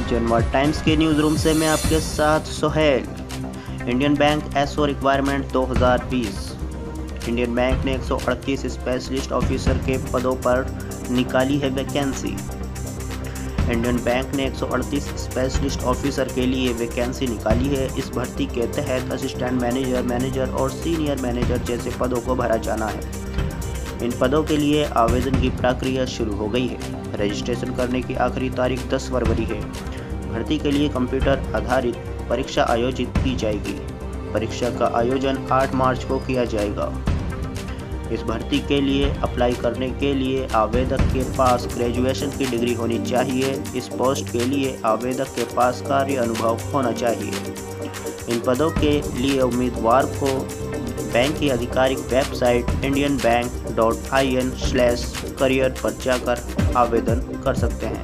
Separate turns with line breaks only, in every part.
जनवर्ड Times के newsroom से मैं आपके साथ Sohel. Indian Bank SO requirement 2020। Indian Bank ने 138 स्पेशलिस्ट ऑफिसर के पदों पर निकाली है वैकेंसी। इंडियन बैंक ने 138 स्पेशलिस्ट ऑफिसर के लिए वैकेंसी निकाली है। इस भर्ती के तहत असिस्टेंट मैनेजर, मैनेजर और सीनियर मैनेजर जैसे पदों को भरा जाना है। इन पदों के लिए आवेदन की प्रक्रिया शुरू हो गई है। रजिस्ट्रेशन करने की आखिरी तारीख 10 फरवरी है। भर्ती के लिए कंप्यूटर आधारित परीक्षा आयोजित की जाएगी। परीक्षा का आयोजन 8 मार्च को किया जाएगा। इस भर्ती के लिए अप्लाई करने के लिए आवेदक के पास ग्रेजुएशन की डिग्री होनी चाहिए। इस पोस्ट के लिए आवेदक के पास कार्य अनुभव होना चाहिए। इन पदों के लिए उम्मीदवार को बैंक की आधिकारिक वेबसाइट indianbank.in/career पर जाकर आवेदन कर सकते हैं।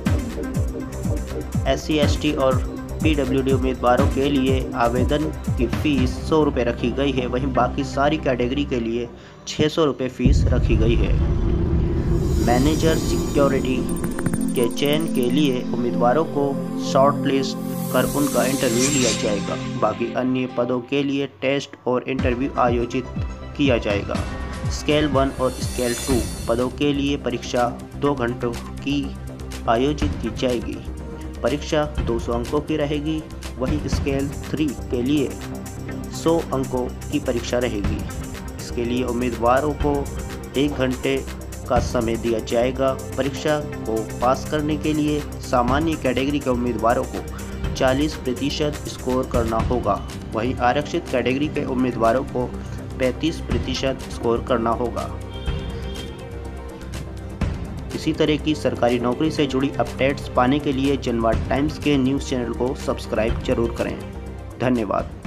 SC, ST और PWD उम्मीदवारों के लिए आवेदन की फ़ीस 100 रुपये रखी गई है। वहीं बाकी सारी कैटेगरी के लिए 600 रुपये फ़ीस रखी गई है। मैनेजर सिक्योरिटी के चयन के लिए उम्मीदवारों को शॉर्टलिस्ट कर उनका इंटरव्यू लिया जाएगा। बाकी अन्य पदों के लिए टेस्ट और इंटरव्यू आयोजित किया जाएगा। स्केल 1 और स्केल 2 पदों के लिए परीक्षा 2 घंटों की आयोजित की जाएगी। परीक्षा 200 अंकों की रहेगी। वहीं स्केल 3 के लिए 100 अंकों की परीक्षा रहेगी। इसके लिए उम्मीदवारों को 1 घंटे का समय दिया जाएगा। परीक्षा को पास करने के लिए सामान्य कैटेगरी के उम्मीदवारों को 40% स्कोर करना होगा। वहीं आरक्षित कैटेगरी के उम्मीदवारों को 35% स्कोर करना होगा। इसी तरह की सरकारी नौकरी से जुड़ी अपडेट्स पाने के लिए जनवर्ड टाइम्स के न्यूज़ चैनल को सब्सक्राइब जरूर करें। धन्यवाद।